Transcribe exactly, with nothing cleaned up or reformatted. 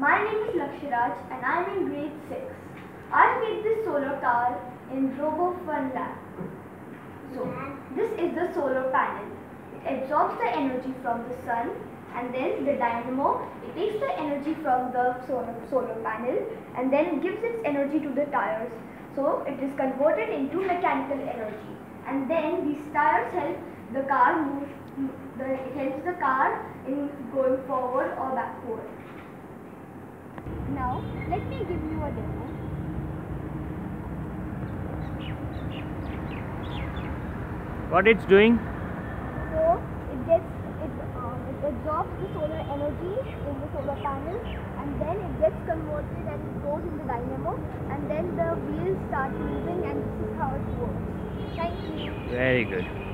My name is Lakshiraj and I am in grade six. I made this solar car in RoboFun Lab. So, this is the solar panel. It absorbs the energy from the sun, and then the dynamo, it takes the energy from the solar, solar panel and then gives its energy to the tires. So, it is converted into mechanical energy, and then these tires help the car move, the, it helps the car in going forward or backward. Now, let me give you a demo. What it's doing? So, it gets, it, um, it absorbs the solar energy in the solar panel, and then it gets converted and it goes in the dynamo, and then the wheels start moving, and this is how it works. Thank you. Very good.